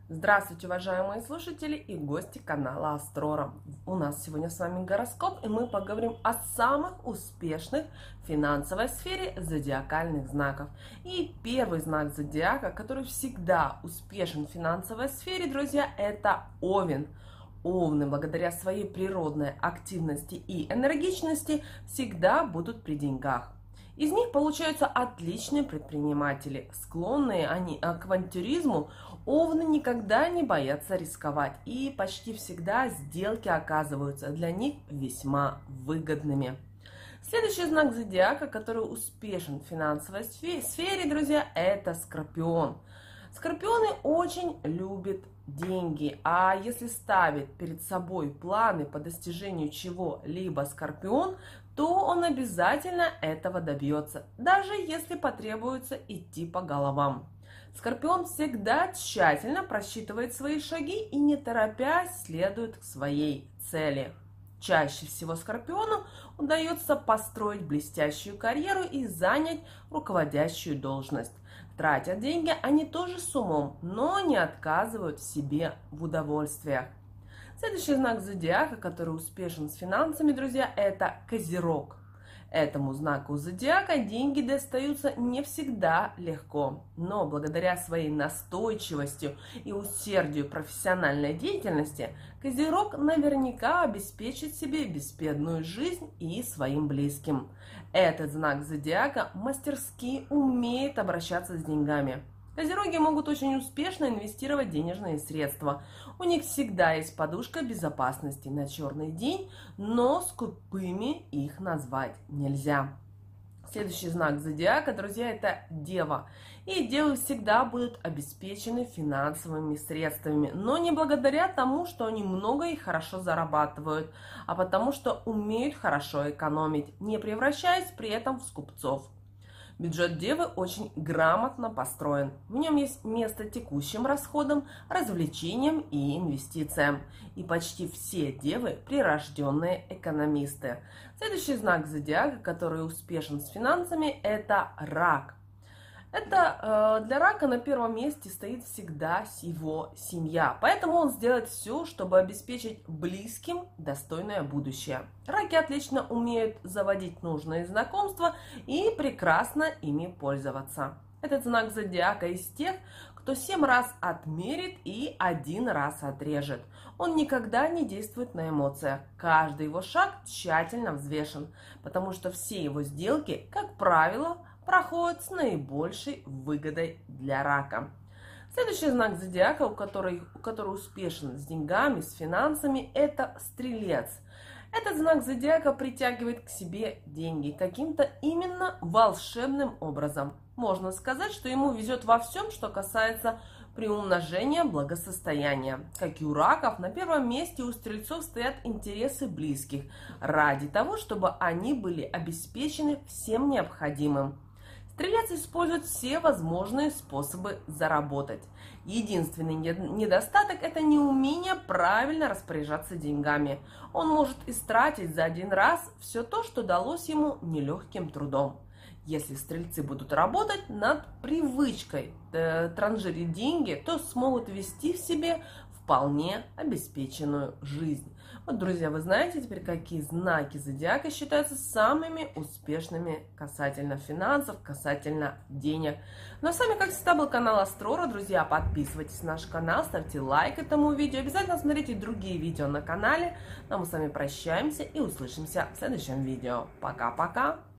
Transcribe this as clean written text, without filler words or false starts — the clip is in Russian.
Здравствуйте, уважаемые слушатели и гости канала Астрора. У нас сегодня с вами гороскоп, и мы поговорим о самых успешных в финансовой сфере зодиакальных знаков. И первый знак зодиака, который всегда успешен в финансовой сфере, друзья, это Овен. Овны, благодаря своей природной активности и энергичности, всегда будут при деньгах. Из них получаются отличные предприниматели. Склонные они к авантюризму, овны никогда не боятся рисковать, и почти всегда сделки оказываются для них весьма выгодными. Следующий знак зодиака, который успешен в финансовой сфере, друзья, это Скорпион. Скорпионы очень любят деньги, а если ставит перед собой планы по достижению чего-либо Скорпион, то он обязательно этого добьется, даже если потребуется идти по головам. Скорпион всегда тщательно просчитывает свои шаги и не торопясь следует к своей цели. Чаще всего Скорпиону удается построить блестящую карьеру и занять руководящую должность. Тратят деньги они тоже с умом, но не отказывают себе в удовольствиях. Следующий знак зодиака, который успешен с финансами, друзья, это Козерог. Этому знаку зодиака деньги достаются не всегда легко, но благодаря своей настойчивости и усердию профессиональной деятельности Козерог наверняка обеспечит себе беспечную жизнь и своим близким. Этот знак зодиака мастерски умеет обращаться с деньгами. Козероги могут очень успешно инвестировать денежные средства. У них всегда есть подушка безопасности на черный день, но скупыми их назвать нельзя. Следующий знак зодиака, друзья, это Дева. И девы всегда будут обеспечены финансовыми средствами, но не благодаря тому, что они много и хорошо зарабатывают, а потому что умеют хорошо экономить, не превращаясь при этом в скупцов. Бюджет Девы очень грамотно построен. В нем есть место текущим расходам, развлечениям и инвестициям. И почти все Девы – прирожденные экономисты. Следующий знак зодиака, который успешен с финансами – это Рак. Для Рака на первом месте стоит всегда его семья, поэтому он сделает все, чтобы обеспечить близким достойное будущее. Раки отлично умеют заводить нужные знакомства и прекрасно ими пользоваться. Этот знак зодиака из тех, кто 7 раз отмерит и 1 раз отрежет. Он никогда не действует на эмоциях. Каждый его шаг тщательно взвешен, потому что все его сделки, как правило, проходит с наибольшей выгодой для Рака. Следующий знак зодиака, который успешен с деньгами, с финансами, это Стрелец. Этот знак зодиака притягивает к себе деньги каким-то именно волшебным образом. Можно сказать, что ему везет во всем, что касается приумножения благосостояния. Как и у раков, на первом месте у стрельцов стоят интересы близких, ради того, чтобы они были обеспечены всем необходимым. Стрелец использует все возможные способы заработать. Единственный недостаток – это неумение правильно распоряжаться деньгами. Он может истратить за один раз все то, что далось ему нелегким трудом. Если стрельцы будут работать над привычкой транжирить деньги, то смогут вести в себе вполне обеспеченную жизнь. Вот, друзья, вы знаете теперь, какие знаки зодиака считаются самыми успешными касательно финансов, касательно денег. Ну а с вами, как всегда, был канал Астрора. Друзья, подписывайтесь на наш канал, ставьте лайк этому видео. Обязательно смотрите другие видео на канале. Ну а мы с вами прощаемся и услышимся в следующем видео. Пока-пока!